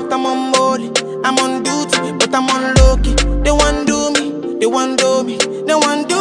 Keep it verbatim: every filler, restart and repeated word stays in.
but I'm on molly. I'm on duty, but I'm on low key. They want do me, they want do me, they want do